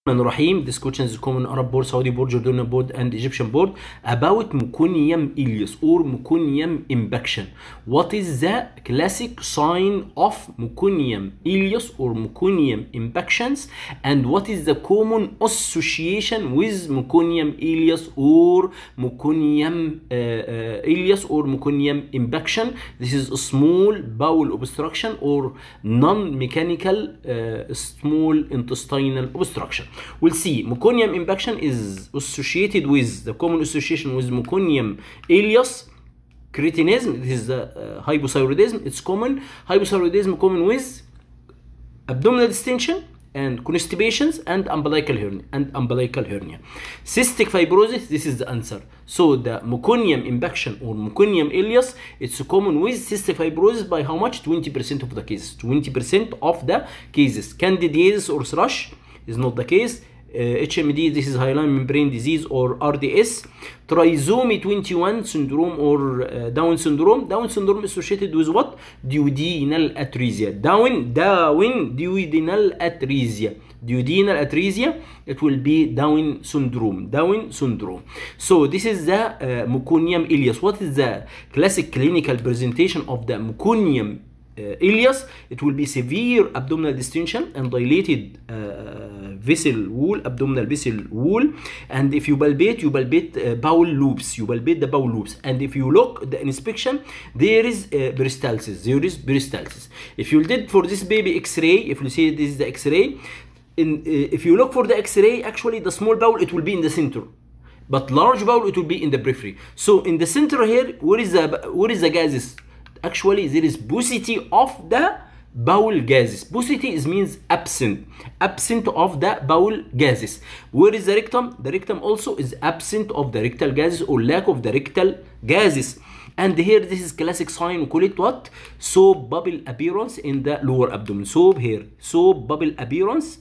Rahim. This question is common Arab board, Saudi board, Jordanian board, and Egyptian board about meconium ileus or meconium impaction. What is the classic sign of meconium ileus or meconium impactions, and what is the common association with meconium ileus or meconium impaction? This is a small bowel obstruction or non-mechanical small intestinal obstruction. We'll see meconium impaction is associated with the common association with meconium ileus, cretinism. This is the hypothyroidism. It's common. Hypothyroidism common with abdominal distension and constipations and umbilical hernia. Cystic fibrosis, this is the answer. So the meconium impaction or meconium ileus, it's common with cystic fibrosis by how much? 20% of the cases. 20% of the cases. Candidiasis or thrush is not the case. HMD, this is hyaline membrane disease or RDS. Trisomy 21 syndrome or Down syndrome. Down syndrome associated with what? Duodenal atresia. Duodenal atresia. Duodenal atresia, it will be Down syndrome. Down syndrome. So this is the meconium ileus. What is the classic clinical presentation of the meconium ileus? It will be severe abdominal distension and dilated vessel wall, abdominal vessel wall, and if you palpate, bowel loops. You palpate the bowel loops, and if you look at the inspection, there is peristalsis. There is peristalsis. If you did for this baby X-ray, if you see this is the X-ray, if you look for the X-ray, actually the small bowel it will be in the center, but large bowel it will be in the periphery. So in the center here, where is the gases? Actually, there is paucity of the bowel gases. Paucity means absent of the bowel gases. Where is the rectum? The rectum also is absent of the rectal gases or lack of the rectal gases. And here, this is classic sign. We call it what? Soap bubble appearance in the lower abdomen. Soap here, soap bubble appearance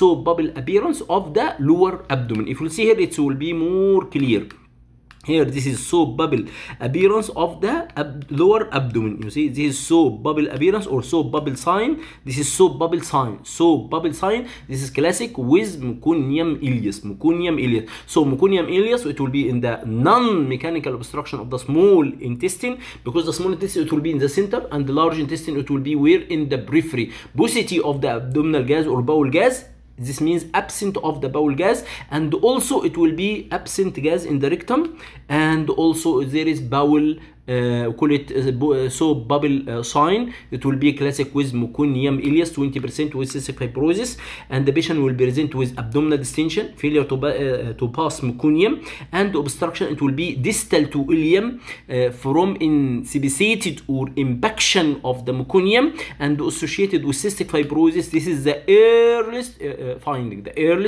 of the lower abdomen. If you see here, it will be more clear. Here, this is soap bubble appearance of the lower abdomen. You see, this is soap bubble appearance or soap bubble sign. This is soap bubble sign. Soap bubble sign. This is classic with meconium ileus. Meconium ileus. So meconium ileus, it will be in the non-mechanical obstruction of the small intestine, because the small intestine it will be in the center, and the large intestine it will be where? In the periphery. Paucity of the abdominal gas or bowel gas. This means absent of the bowel gas, and also it will be absent gas in the rectum, and also there is bowel, call it soap bubble sign. It will be classic with meconium ileus, 20% with cystic fibrosis, and the patient will present with abdominal distension, failure to pass meconium, and obstruction. It will be distal to ileum from insipidity or impaction of the meconium, and associated with cystic fibrosis. This is the earliest finding.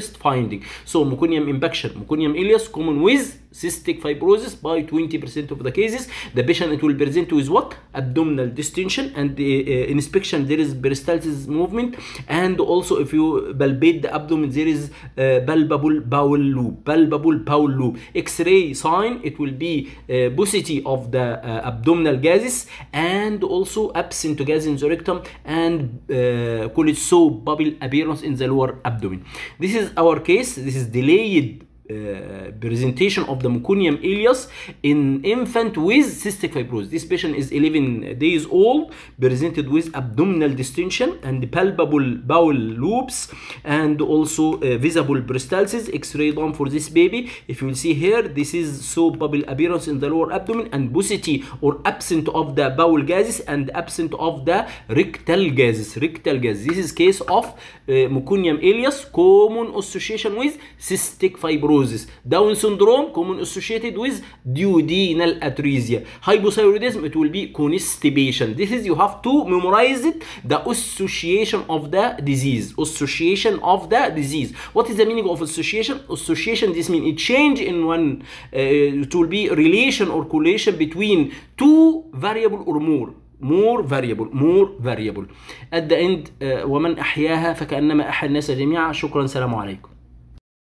So meconium impaction, meconium ileus common with cystic fibrosis by 20% of the cases. The patient it will present with what? Abdominal distension, and inspection there is peristalsis movement, and also if you palpate the abdomen there is palpable bowel loop. X-ray sign, it will be paucity of the abdominal gases, and also absent gas in the rectum, and call it soap bubble appearance in the lower abdomen. This is our case. This is delayed presentation of the meconium ileus in infant with cystic fibrosis. This patient is 11 days old, presented with abdominal distension and palpable bowel loops, and also visible peristalsis. X-ray done for this baby. If you will see here, this is soap bubble appearance in the lower abdomen, and paucity or absent of the bowel gases, and absent of the rectal gases. This is case of meconium ileus, common association with cystic fibrosis. Down syndrome, common associated with duodenal atresia. Hypothyroidism, it will be constipation. This is, you have to memorize it, the association of the disease. Association of the disease. What is the meaning of association? Association, this means a change in one, it will be relation or correlation between two variable or more variable. At the end, ومن أحياها فكأنما أحيا الناس جميعا. شكرا، سلام عليكم.